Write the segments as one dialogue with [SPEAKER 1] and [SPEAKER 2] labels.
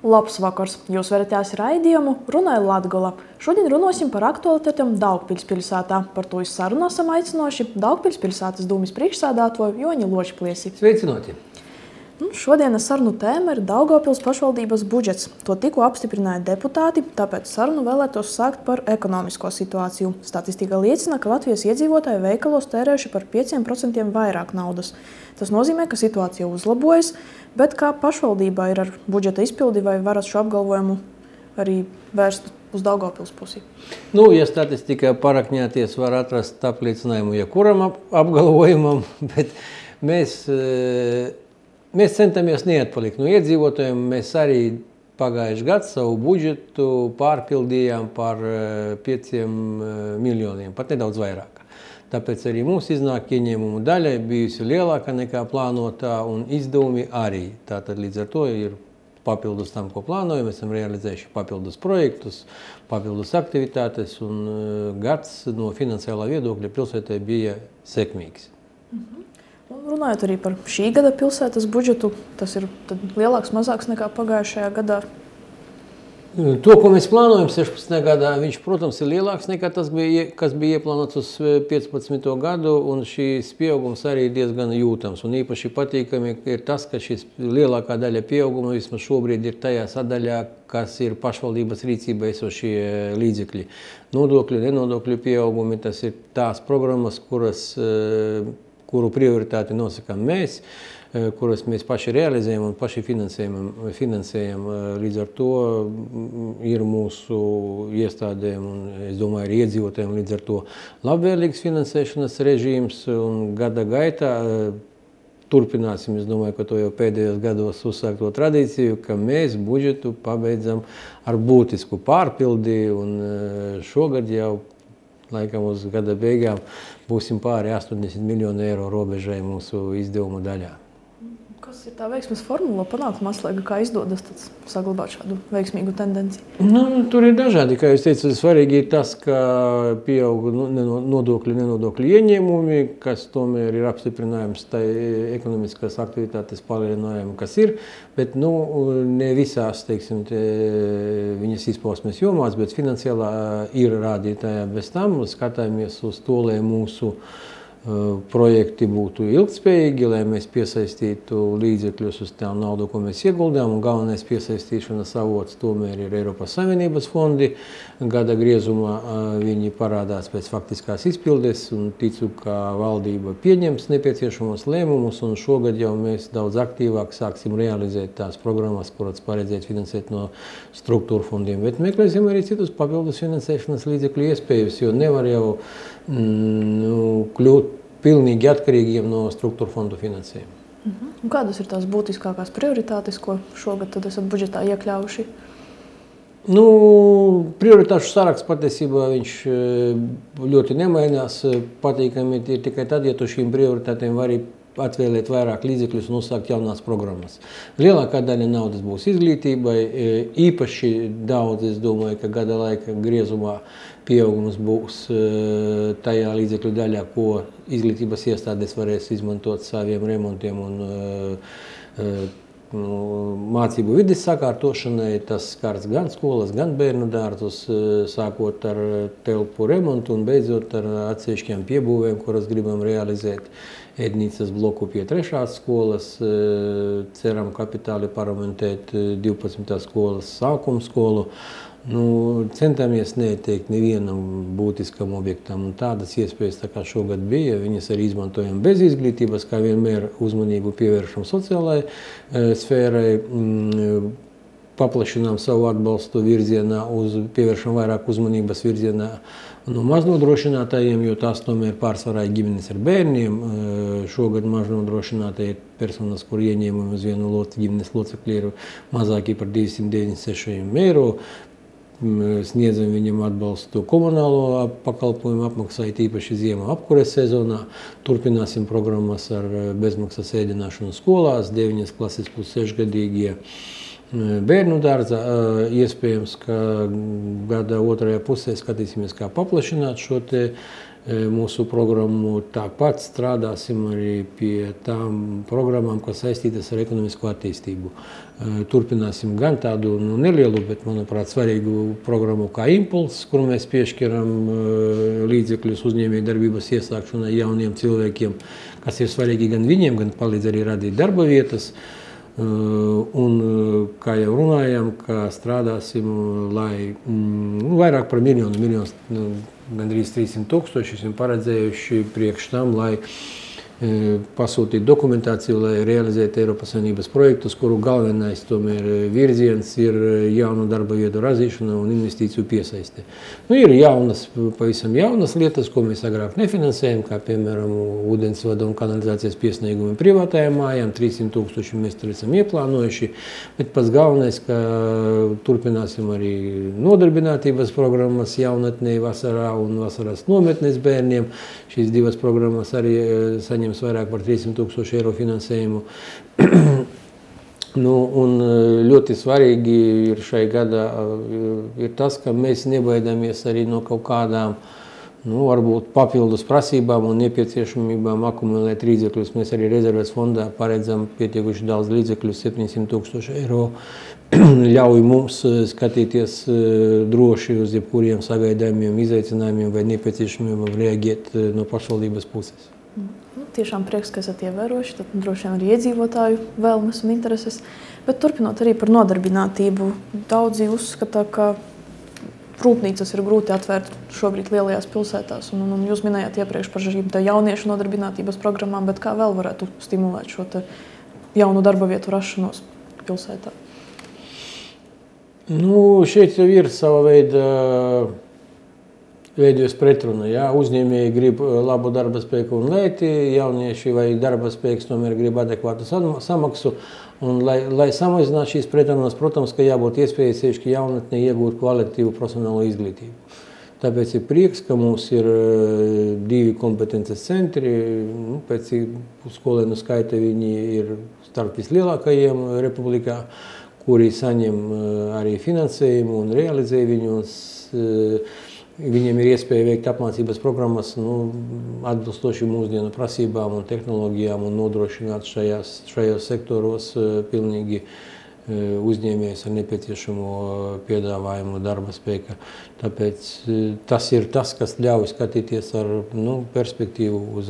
[SPEAKER 1] Labs vakars! Jūs varat raidījumu Runāja Latgola. Šodien runāsim par aktualitātēm Daugpils pilsētā. Par to sarunā esam aicinoši Daugpils pilsētas dūmis priekšsēdētāju Joni Ločpliesi.
[SPEAKER 2] Sveicināti!
[SPEAKER 1] Šodienas sarunu tēma ir Daugavpils pašvaldības budžets. To tikko apstiprināja deputāti, tāpēc sarunu vēlētos sākt par ekonomisko situāciju. Statistika liecina, ka Latvijas iedzīvotāji veikalos tērējuši par 5% vairāk naudas. Tas nozīmē, ka situācija uzlabojas, bet kā pašvaldībā ir ar budžeta izpildi, vai varat šo apgalvojumu arī vērst uz Daugavpils pusi?
[SPEAKER 2] Ja statistikā parakņāties, var atrast apliecinājumu jebkuram apgalvojumam, bet mēs centamies neatpalikt no iedzīvotājiem. Mēs arī pagājuši gadu savu budžetu pārpildījām par 5 miljoniem, pat nedaudz vairāk. Tāpēc arī mūsu iznāk ieņēmumu daļa bijusi lielāka nekā plānotā un izdevumi arī. Tātad līdz ar to ir papildus tam, ko plānojam. Mēs esam realizējuši papildus projektus, papildus aktivitātes un gads no finansiālā viedokļa pilsētai bija sekmīgs.
[SPEAKER 1] Un runājot arī par šī gada pilsētas budžetu, tas ir lielāks, mazāks nekā pagājušajā gadā?
[SPEAKER 2] To, ko mēs plānojam 16. gadā, viņš, protams, ir lielāks nekā tas, kas bija ieplānots uz 15. gadu, un šīs pieaugums arī ir diezgan jūtams. Un īpaši patīkami ir tas, ka šis lielākā daļa pieauguma vismaz šobrīd ir tajā sadaļā, kas ir pašvaldības rīcībā esošie līdzekļi. Nodokļu, nenodokļu pieaugumi, tas ir tās programmas, kuru prioritāti nosakām mēs, kuras mēs paši realizējam un paši finansējam. Līdz ar to ir mūsu iestādēm un, es domāju, arī iedzīvotājiem līdz ar to labvēlīgs finansēšanas režīms. Un gada gaitā turpināsim, es domāju, ka to jau pēdējos gados uzsākto tradīciju, ka mēs budžetu pabeidzam ar būtisku pārpildi un šogad jau laikam uz gada beigām būsim pāri 80 miljonu eiro robežai mūsu izdevumu daļā.
[SPEAKER 1] Kas ir tā veiksmes formula panākt maslēga, kā izdodas saglabāt šādu veiksmīgu tendenci?
[SPEAKER 2] Tur ir dažādi, kā jūs teicat, svarīgi ir tas, ka pieaug nenodokļu ieņēmumi, kas tomēr ir apstiprinājums tai ekonomiskās aktivitātes palielinājumu, kas ir, bet ne visās, teiksim, viņas izpausmes jomās, bet finansiālā ir rādītājā. Bez tam skatāmies uz to, lai mūsu projekti būtu ilgtspējīgi, lai mēs piesaistītu līdzekļus uz tām naudu, ko mēs ieguldām, un galvenais piesaistīšanas avots tomēr ir Eiropas Savienības fondi. Gada griezumā viņi parādās pēc faktiskās izpildes, un ticu, ka valdība pieņems nepieciešamos lēmumus, un šogad jau mēs daudz aktīvāk sāksim realizēt tās programmas, kuras paredzēt finansēt no struktūra fondiem, bet meklēsim arī citus papildus finansēšanas līdzekļu iespējas, jo nevar jau kļūt pilnīgi atkarīgiem no struktūra fondu finansējuma.
[SPEAKER 1] Un kādas ir tās būtiskākās prioritātes, ko šogad tad esat budžetā iekļāvuši?
[SPEAKER 2] Prioritāšu saraksts patiesībā viņš ļoti nemainās. Patīkami ir tikai tad, ja tu šīm prioritātēm vari atvēlēt vairāk līdzekļus un uzsākt jaunās programmas. Lielākā daļa naudas būs izglītībai, īpaši daudz, es domāju, ka gada laika griezumā pieaugums būs tajā līdzekļu daļā, ko izglītības iestādes varēs izmantot saviem remontiem un mācību vides sakārtošanai. Tas skars gan skolas, gan bērnu dārzus, sākot ar telpu remontu un beidzot ar atsevišķiem piebūvēm, kuras gribam realizēt. Ēdnīcas bloku pie 3. skolas, ceram kapitāli paramentēt 12. skolas sākuma skolu. Centāmies neteikt nevienam būtiskam objektam, un tādas iespējas, tā kā šogad bija, viņas arī izmantojam bez izglītības, kā vienmēr uzmanību pievēršam sociālajai sfērai, paplašinām savu atbalstu virzienā, pievēršam vairāk uzmanības virzienā no maznodrošinātājiem, jo tās tomēr pārsvarā ir ģimenes ar bērniem. Šogad maznodrošinātāji ir personas, kur ieņēmumi uz vienu ģimenes locekli ir mazāki par 296 eiro. Sniedzam viņam atbalstu komunālo pakalpojumu apmaksai, tīpaši ziemā apkures sezonā. Turpināsim programmas ar bezmaksas ēdināšanu skolās, 9. klases plus 6-gadīgie bērnu dārza. Iespējams, ka gada otrajā pusē skatīsimies, kā paplašināt šo te mūsu programmu. Tāpat strādāsim arī pie tām programmām, kas saistītas ar ekonomisko attīstību. Turpināsim gan tādu nelielu, bet, manuprāt, svarīgu programmu kā Impulss, kur mēs piešķiram līdzekļus uzņēmēju darbības iesākšanai jauniem cilvēkiem, kas ir svarīgi gan viņiem, gan palīdz arī radīt darba vietas. Un, kā jau runājām, ka strādāsim, lai vairāk par miljonu, gandrīz 300 000 esam paredzējuši priekš tam, lai pasūtīt dokumentāciju, lai realizētu Eiropas Savienības projektus, kuru galvenais tomēr virziens ir jaunu darba vietu radīšana un investīciju piesaiste. Ir pavisam jaunas lietas, ko mēs agrāk nefinansējam, kā piemēram ūdensvada un kanalizācijas piesniegumi privātajām mājām, 300 000 mēs tur esam ieplānojuši, bet pats galvenais, ka turpināsim arī nodarbinātības programmas jaunatnē vasarā un vasaras nometnes bērniem. Šīs divas programmas arī saņems vairāk par 300 000 eiro finansējumu. Un ļoti svarīgi ir šai gadā ir tas, ka mēs nebaidāmies arī no kaut kādām varbūt papildus prasībām un nepieciešamībām akumulēt līdzekļus. Mēs arī rezerves fondā paredzam pietiekuši daudz līdzekļu, 700 000 eiro. Ļauj mums skatīties droši uz jebkuriem sagaidāmiem izaicinājumiem vai nepieciešamībām reaģēt no pašvaldības puses.
[SPEAKER 1] Tiešām prieks, ka esat ievērojuši, tad droši vien arī iedzīvotāju vēlmes un intereses. Bet turpinot arī par nodarbinātību, daudzi uzskata, ka rūpnīcas ir grūti atvērt šobrīd lielajās pilsētās. Un jūs minējāt iepriekš par šīm jauniešu nodarbinātības programmām, bet kā vēl varētu stimulēt šo jaunu darba vietu rašanos pilsētā?
[SPEAKER 2] Šeit jau ir sava veida veidojas pretruna. Uzņēmēji grib labu darba spēku un lēti, jaunieši vai darba spēks tomēr grib adekvātu samaksu. Un, lai samazinātu šīs pretrunas, protams, ka jābūt iespējas sevišķi jaunatnē iegūt kvalitatīvu profesionālo izglītību. Tāpēc ir prieks, ka mums ir 2 kompetences centri. Pēc skolēnu skaita viņi ir starp vislielākajiem republikā, kuri saņem arī finansējumu un realizē viņus. Viņiem ir iespēja veikt apmācības programmas atbilstoši mūsdienu prasībām un tehnoloģijām un nodrošināt šajos sektoros pilnīgi uzņēmējs ar nepieciešamo piedāvājumu darba spēka. Tāpēc tas ir tas, kas ļauj skatīties ar perspektīvu uz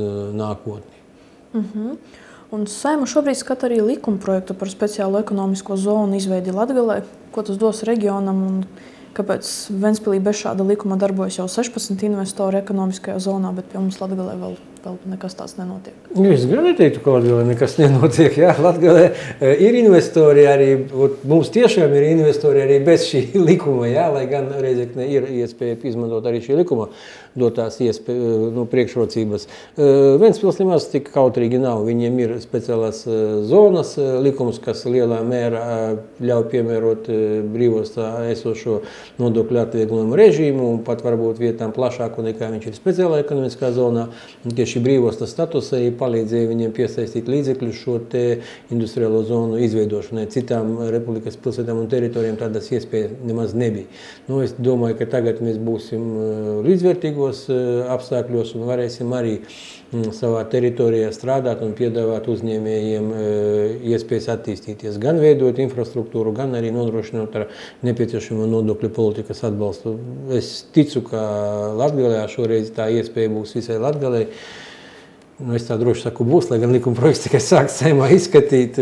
[SPEAKER 2] nākotni.
[SPEAKER 1] Un Saeima šobrīd skata arī likumprojektu par speciālo ekonomisko zonu izveidi Latgalē. Ko tas dos reģionam un kāpēc Ventspilī bez šāda likuma darbojas jau 16 investori ekonomiskajā zonā, bet pie mums Latgalē vēl nekas tāds nenotiek?
[SPEAKER 2] Es gan neteiktu, ka Latgalē nekas nenotiek. Latgalē ir investori arī, mums tiešām ir investori arī bez šī likuma, lai gan Reizekne ir iespēja izmantot arī šī likuma dotās priekšrocības. Ventspils nemaz tik kautrīgi nav. Viņiem ir speciālās zonas likums, kas lielā mērā ļauj piemērot brīvostā esošo nodokļu atvieglojumu režīmu, un pat varbūt vietām plašāku nekā viņš ir speciālā ekonomiskā zonā. Tieši brīvostas statusā palīdzēja viņiem piesaistīt līdzekļus šo te industriālo zonu izveidošanai. Citām republikas pilsētām un teritorijām tādas iespējas nemaz nebija. Es domāju, ka tagad mēs būsim līdzvērtīgos apstākļos un varēsim arī savā teritorijā strādāt un piedāvāt uzņēmējiem iespējas attīstīties, gan veidot infrastruktūru, gan arī nodrošinot ar nepieciešamo nodokļu politikas atbalstu. Es ticu, ka Latgalē šoreiz tā iespēja būs visai Latgalē. Es tā droši saku būs, lai gan likumprojekts tikai sāk Saeimā izskatīt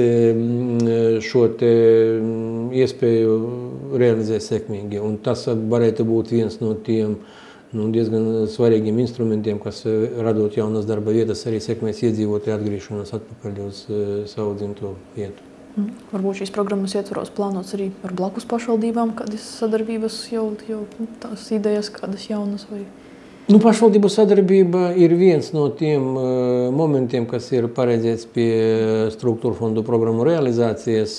[SPEAKER 2] šo te iespēju realizēt sekmīgi. Un tas varētu būt viens no tiem diezgan svarīgiem instrumentiem, kas radot jaunas darba vietas, arī sekmēs iedzīvotāju atgriešanos atpakaļ uz savu dzimto vietu.
[SPEAKER 1] Varbūt šīs programmas ietvaros plānots arī ar blakus pašvaldībām, kādas sadarbības jau tās idejas, kādas jaunas vai...
[SPEAKER 2] Pašvaldību sadarbība ir viens no tiem momentiem, kas ir paredzēts pie struktūra fondu programmu realizācijas,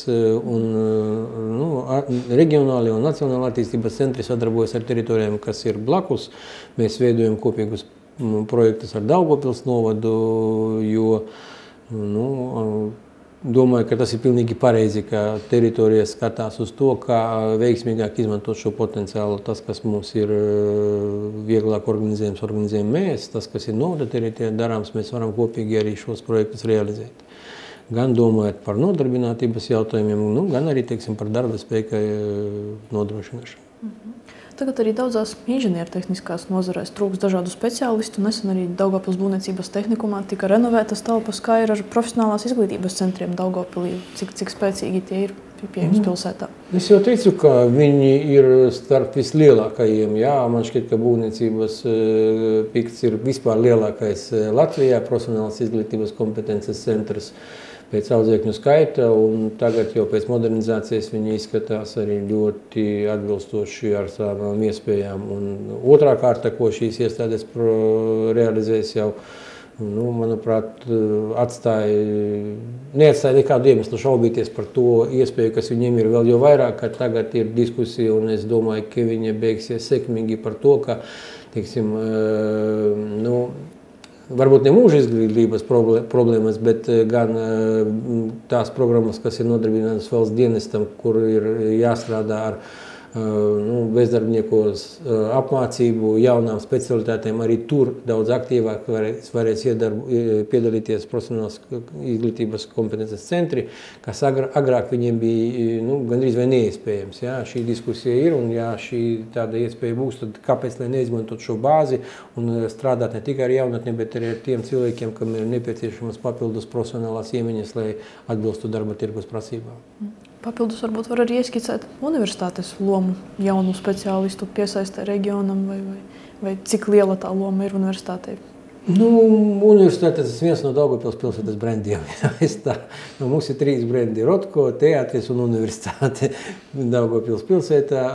[SPEAKER 2] un reģionāli un nacionāla attīstības centri sadarbojas ar teritorijām, kas ir blakus. Mēs veidojam kopīgus projektus ar Daugavpils novadu, jo domāju, ka tas ir pilnīgi pareizi, ka teritorija skatās uz to, kā veiksmīgāk izmantot šo potenciālu. Tas, kas mums ir vieglāk organizējam mēs, tas, kas ir novada teritorijā darāms, mēs varam kopīgi arī šos projektus realizēt. Gan domājot par nodarbinātības jautājumiem, gan arī, teiksim, par darba spēju nodrošināšanu.
[SPEAKER 1] Tagad arī daudzās inženiertehniskās nozarēs trūks dažādu speciālistu. Nesen arī Daugavpils būvniecības tehnikumā tika renovētas telpas, kā ir ar profesionālās izglītības centriem Daugavpilī. Cik spēcīgi tie ir pieejams pilsētā?
[SPEAKER 2] Es jau teicu, ka viņi ir starp vislielākajiem. Jā, man šķiet, ka būvniecības pikts ir vispār lielākais Latvijā, profesionālās izglītības kompetences centrs pēc audzēkņu skaita, un tagad jau pēc modernizācijas viņi izskatās arī ļoti atbilstoši ar savām iespējām. Un otrā kārta, ko šīs iestādes realizēs jau, manuprāt, neatstāja nekādu iemeslu šaubīties par to iespēju, kas viņiem ir vēl jau vairāk, ka tagad ir diskusija, un es domāju, ka viņa beigsies sekmīgi par to, ka, teiksim, varbūt ne mūža izglītības problēmas, bet gan tās programmas, kas ir nodarbinātas valsts dienestam, kur ir jāstrādā ar bezdarbniekos apmācību, jaunām specialitātēm, arī tur daudz aktīvāk varēs piedalīties profesionālās izglītības kompetences centri, kas agrāk viņiem bija gandrīz vai neiespējams. Jā, šī diskusija ir, un ja šī tāda iespēja būs, tad kāpēc lai neizmantot šo bāzi un strādāt ne tikai ar jaunatni, bet arī ar tiem cilvēkiem, kam ir nepieciešamas papildus profesionālās iemaņas, lai atbilstu darba tirgus prasībām.
[SPEAKER 1] Papildus varbūt var arī ieskicēt universitātes lomu jaunu speciālistu piesaistē reģionam, vai cik liela tā loma ir universitātei?
[SPEAKER 2] Universitātes ir viens no Daugavpils pilsētas brendiem. Mums ir 3 brendi – Rotko, teātris un universitāte Daugavpils pilsētā.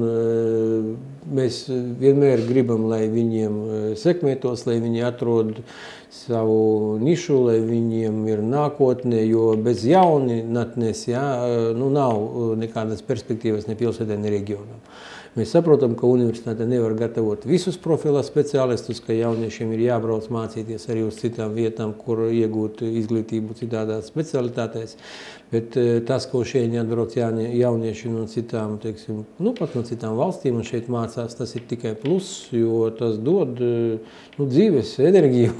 [SPEAKER 2] Mēs vienmēr gribam, lai viņiem sekmētos, lai viņi atrod savu nišu, lai viņiem ir nākotne, jo bez jaunatnes nav nekādas perspektīvas ne pilsētē, ne reģionam. Mēs saprotam, ka universitāte nevar gatavot visus profilā speciālistus, ka jauniešiem ir jābrauc mācīties arī uz citām vietām, kur iegūt izglītību citādās specialitātēs. Bet tas, ko šeit atbrauc jaunieši no citām, teiksim, pat no citām valstīm un šeit mācās, tas ir tikai pluss, jo tas dod dzīves enerģiju.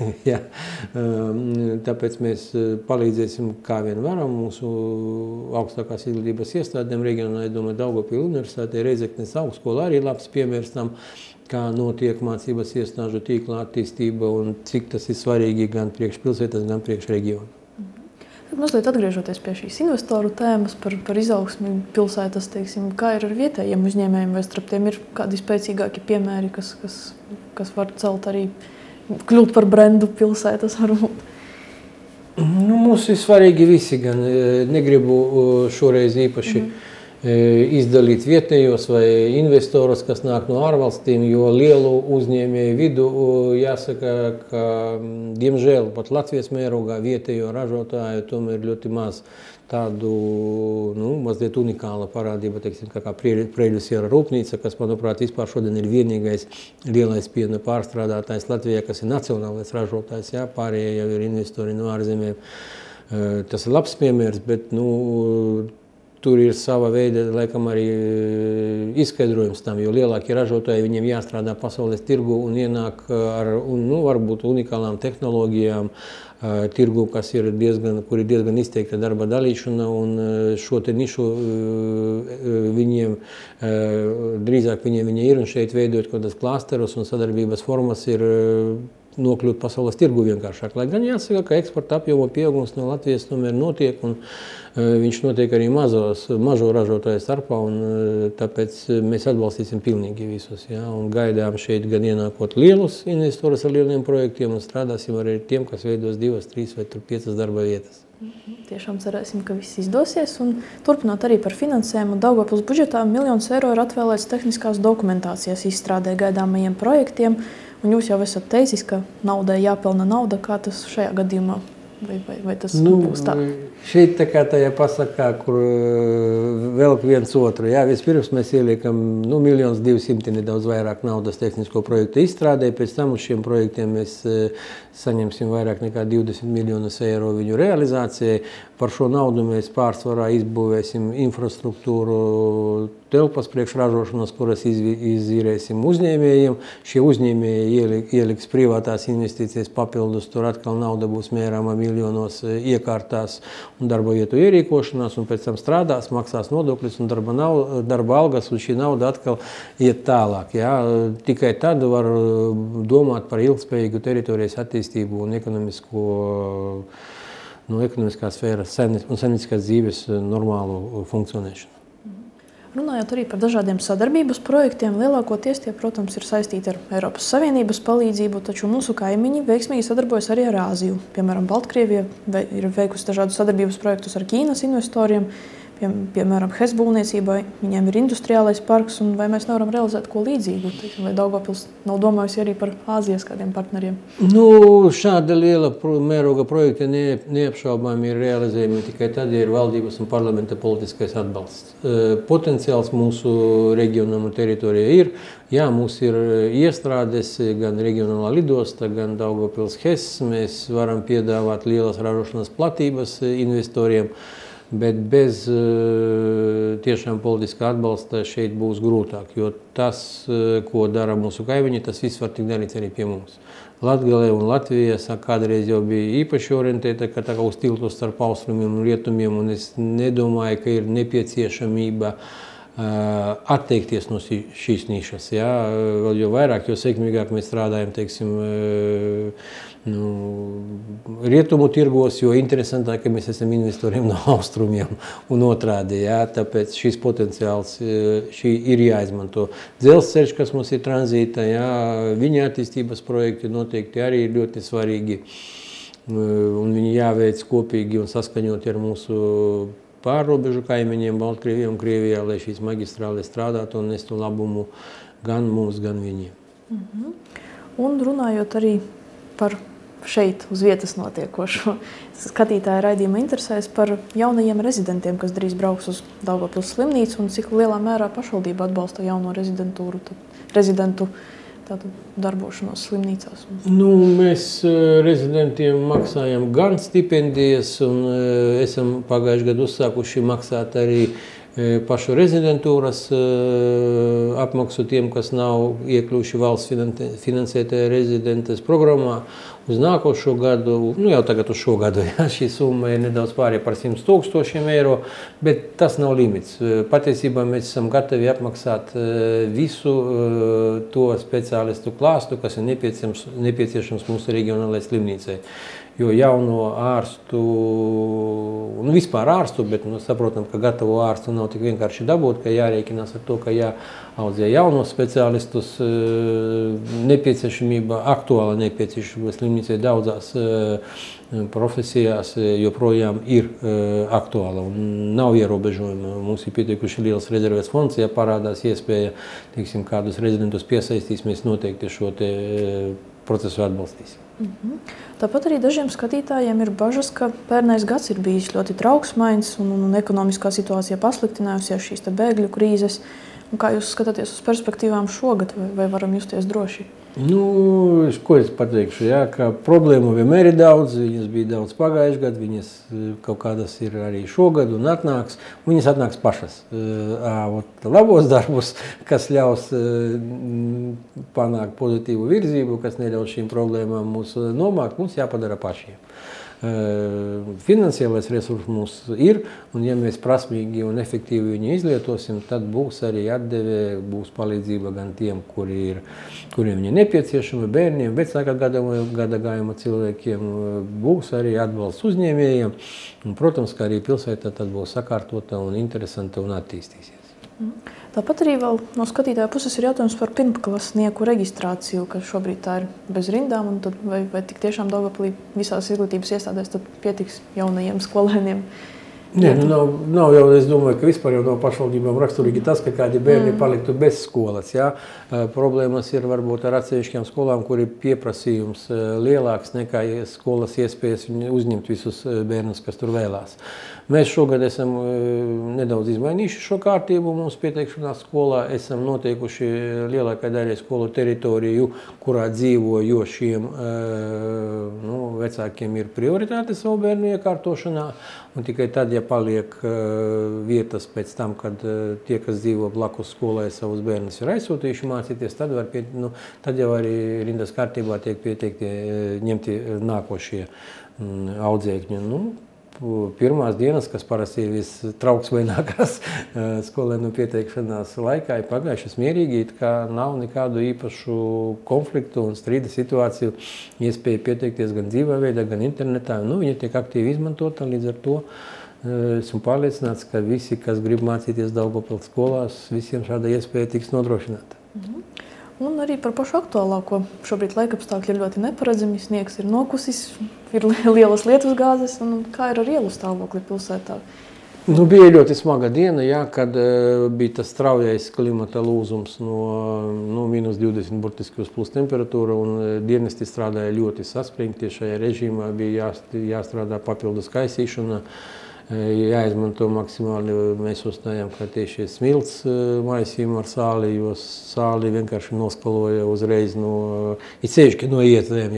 [SPEAKER 2] Tāpēc mēs palīdzēsim, kā vien varam, mūsu augstākās izglītības iestādēm reģionā. Es domāju, Daugavpils universitātē, Reizeknes augstskola arī labs piemērs tam, kā notiek mācības iestāžu tīkla attīstība un cik tas ir svarīgi gan priekš pilsētas, gan priekš reģionu.
[SPEAKER 1] Mazliet atgriežoties pie šīs investoru tēmas par izaugsmi pilsētas, teiksim, kā ir ar vietējiem uzņēmējiem, vai starp tiem ir kādi spēcīgāki piemēri, kas var celt arī, kļūt par brendu pilsētas varbūt?
[SPEAKER 2] Mums ir svarīgi visi, gan negribu šoreiz īpaši izdalīt vietējos vai investorus, kas nāk no ārvalstīm, jo lielu uzņēmēju vidu jāsaka, ka, diemžēl, pat Latvijas mērogā vietējo ražotāju tomēr ļoti maz tādu, mazliet unikāla parādība, teiksim, kā Preļu siera rūpnīca, kas, manuprāt, vispār šodien ir vienīgais lielais piena pārstrādātājs Latvijā, kas ir nacionālais ražotājs, pārējie jau ir investori no ārzemēm. Tas ir labs piemērs, bet, tur ir sava veida, laikam, arī izskaidrojums tam, jo lielākie ražotāji viņiem jāstrādā pasaules tirgu un ienāk ar, varbūt unikālām tehnoloģijām, tirgu, kur ir diezgan izteikta darba dalīšana, un šo te nišu drīzāk viņiem ir, un šeit veidot kaut kādas klasterus un sadarbības formas ir nokļūt pasaules tirgu vienkāršāk. Lai gan jāsaka, ka eksporta apjoma pieaugums no Latvijas tomēr notiek, un viņš notiek arī mažo ražotāju starpā, un tāpēc mēs atbalstīsim pilnīgi visus. Un gaidām šeit gan ienākot lielus investorus ar lieliem projektiem, un strādāsim arī ar tiem, kas veidos 2, 3 vai 5 darba vietas.
[SPEAKER 1] Tiešām cerēsim, ka viss izdosies. Un turpinot arī par finansējumu, Daugavpils budžetā €1 miljonu ir atvēlēts tehniskās dokumentācijas izstrādē gaidāmajiem projektiem. Un jūs jau esat teicis, ka naudai jāpelna nauda, kā tas šajā gadījumā vai tas būs tā?
[SPEAKER 2] Šeit tā kā tajā pasakā, kur vēl viens otru. Jā, vispirms mēs ieliekam 1 200 000 nedaudz vairāk naudas tehnisko projektu izstrādē, pēc tam uz šiem projektiem mēs saņemsim vairāk nekā 20 miljonus eiro viņu realizācijai. Par šo naudu mēs pārsvarā izbūvēsim infrastruktūru, telpas priekšražošanas, kuras izīrēsim uzņēmējiem. Šie uzņēmēji ieliks privātās investīcijas papildus, tur atkal nauda būs mērāma miljonos iekārtās un darba vietu ierīkošanās, un pēc tam strādās, maksās nodokļus un darba algas, un šī nauda atkal iet tālāk. Jā. Tikai tad var domāt par ilgspējīgu teritorijas attīstību un ekonomiskās sfēras un saimnieciskās dzīves normālu funkcionēšanu.
[SPEAKER 1] Runājot arī par dažādiem sadarbības projektiem, lielākoties tie, protams, ir saistīti ar Eiropas Savienības palīdzību, taču mūsu kaimiņi veiksmīgi sadarbojas arī ar Āziju. Piemēram, Baltkrievija ir veikusi dažādus sadarbības projektus ar Ķīnas investoriem, piemēram, HES būvniecībai, viņiem ir industriālais parks, un vai mēs nevaram realizēt ko līdzīgu? Vai Daugavpils nav domājusi arī par Āzijas kādiem partneriem?
[SPEAKER 2] Šāda liela mēroga projekta neapšaubām ir realizējumi tikai tad, ja ir valdības un parlamenta politiskais atbalsts. Potenciāls mūsu reģionam un teritorijai ir. Jā, mums ir iestrādes, gan reģionālā lidosta, gan Daugavpils HES. Mēs varam piedāvāt lielas ražošanas platības investoriem. Bet bez tiešām politiskā atbalsta šeit būs grūtāk, jo tas, ko dara mūsu kaimiņi, tas viss var tikt darīts arī pie mums. Latgalē un Latvija kādreiz jau bija īpaši orientēta uz tiltu starp austrumiem un rietumiem, un es nedomāju, ka ir nepieciešamība atteikties no šīs nišas. Jā. Vēl jo vairāk, jo sekmīgāk mēs strādājam, teiksim, rietumu tirgos, jo interesantāk, ka mēs esam investoriem no austrumiem un otrādi. Jā. Tāpēc šis potenciāls ir jāizmanto. Dzelzceļš, kas mums ir tranzīta, jā, viņa attīstības projekti noteikti arī ir ļoti svarīgi, un viņi jāveic kopīgi un saskaņoti ar mūsu pārrobežu kaimiņiem, Baltkrievijā un Krievijā, lai šīs magistrāles strādātu un nestu labumu gan mums, gan viņiem.
[SPEAKER 1] Un runājot arī par šeit uz vietas notiekošo, skatītāja raidījuma interesēs par jaunajiem rezidentiem, kas drīz brauks uz Daugavpils slimnīcu, un cik lielā mērā pašvaldība atbalsta jauno rezidentu darbošanos slimnīcās.
[SPEAKER 2] Mēs rezidentiem maksājam gan stipendijas, un esam pagājuši gadu uzsākuši maksāt arī pašu rezidentūras apmaksu tiem, kas nav iekļuvuši valsts finansētajā rezidentes programmā. Uz nākošo gadu, jau tagad uz šo gadu, jā, šī summa ir nedaudz pārējā par 100 000 eiro, bet tas nav limits. Patiesībā mēs esam gatavi apmaksāt visu to speciālistu klāstu, kas ir nepieciešams mūsu reģionālajai slimnīcai. Jo jauno ārstu, vispār ārstu, bet saprotam, ka gatavo ārstu nav tik vienkārši dabūt, ka jārēķinās ar to, ka jāaudzē jaunos speciālistus. Aktuāla nepieciešamība slimnīcai daudzās profesijās joprojām ir aktuāla un nav ierobežojuma. Mums ir pietiekuši liels rezerves fonds, ja parādās iespēja, teiksim, kādus rezidentus piesaistīs, mēs noteikti šo procesu atbalstīsim.
[SPEAKER 1] Tāpat arī dažiem skatītājiem ir bažas, ka pērnais gads ir bijis ļoti trauksmains un ekonomiskā situācija pasliktinājusies šīs bēgļu krīzes. Un kā jūs skatāties uz perspektīvām šogad, vai varam justies droši?
[SPEAKER 2] Ko es pateikšu, jā, ka problēmu vienmēr ir daudz, viņas bija daudz pagājuši gadu, viņas kaut kādas ir arī šogad un atnāks, un viņas atnāks pašas. Labos darbus, kas ļaus panākt pozitīvu virzību, kas neļaus šīm problēmām mūs nomākt, mums jāpadara pašiem. Finansiālais resurs mums ir, un ja mēs prasmīgi un efektīvi viņu izlietosim, tad būs arī atdeve, būs palīdzība gan tiem, kuriem viņa nepieciešama, bērniem, vecākā gadagājuma cilvēkiem, būs arī atbalsts uzņēmējiem, un, protams, ka arī pilsētā tad būs sakārtota un interesanta un attīstīsies.
[SPEAKER 1] Tāpat arī vēl no skatītāja puses ir jautājums par pirmklasnieku reģistrāciju, ka šobrīd tā ir bez rindām, un tad vai tik tiešām Daugavpilī visās izglītības iestādēs tad pietiks jaunajiem skolēniem
[SPEAKER 2] Nē, nav jau, es domāju, ka vispār jau no pašvaldībām raksturīgi tas, ka kādi bērni paliktu bez skolas. Jā. Problēmas ir varbūt ar atsevišķām skolām, kur ir pieprasījums lielāks nekā skolas iespējas uzņemt visus bērnus, kas tur vēlās. Mēs šogad esam nedaudz izmainījuši šo kārtību. Mums pieteikšanās skolā esam noteikuši lielākai daļai skolu teritoriju, kurā dzīvo, jo šiem vecākiem ir prioritāte savu bērnu iekārtošanā. Un tikai tad, ja paliek vietas pēc tam, kad tie, kas dzīvo blakus skolai, savus bērnus ir aizsūtījuši mācīties, tad jau arī rindas kārtībā tiek pieteikti ņemti nākošie audzēkņi. Pirmās dienas, kas parasti ir vistrauksmainākās skolēnu pieteikšanās laikā, ir pagājušas mierīgi, it kā nav nekādu īpašu konfliktu un strīda situāciju. Iespēja pieteikties gan dzīvā veidā, gan internetā. Viņa tiek aktīvi izmantota, līdz ar to esmu pārliecināts, ka visi, kas grib mācīties Daugavpils skolās, visiem šāda iespēja tiks nodrošināta.
[SPEAKER 1] Un arī par pašu aktuālāko. Šobrīd laikapstākļi ir ļoti neparedzami, sniegs ir nokusis, ir lielas lietusgāzes. Kā ir ar ielu stāvokli pilsētā?
[SPEAKER 2] Bija ļoti smaga diena, kad bija tas straujais klimata lūzums no -20 burtiski uz plus temperatūra, un dienesti strādāja ļoti saspringti. Šajā režīmā bija jāstrādā papildus kaisīšana. Jāizmanto maksimāli, mēs uzstājām, ka tieši smilts maisījumu ar sāli, jo sāli vienkārši noskaloja uzreiz ceļšķi no ietvēm.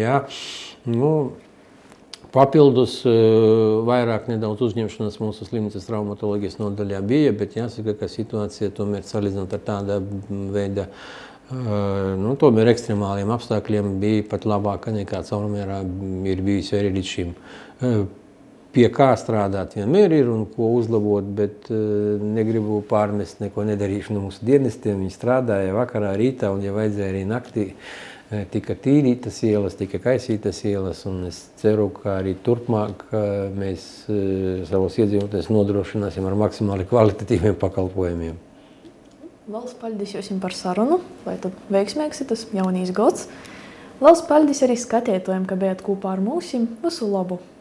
[SPEAKER 2] Papildus vairāk nedaudz uzņemšanas mūsu slimnīcas traumatoloģijas nodaļā bija, bet jāsaka, ka situācija tomēr salīdzinot ar tāda veida tomēr ekstremāliem apstākļiem bija pat labāka nekā caurmērā ir bijusi arī līdz šim. Pie kā strādāt vienmēr ir un ko uzlabot, bet negribu pārmest neko nedarīšanu mūsu dienestiem. Viņi strādāja vakarā, rītā un, ja vajadzēja arī naktī, tika tīrītas ielas, tika kaisītas ielas, un es ceru, ka arī turpmāk mēs savus iedzīvotājus nodrošināsim ar maksimāli kvalitatīviem pakalpojumiem.
[SPEAKER 1] Liels paldies jums par sarunu, lai tad veiksmīgs ir tas jaunīs gads. Liels paldies arī skatītājiem, ka bijāt kopā ar mums. Visu labu!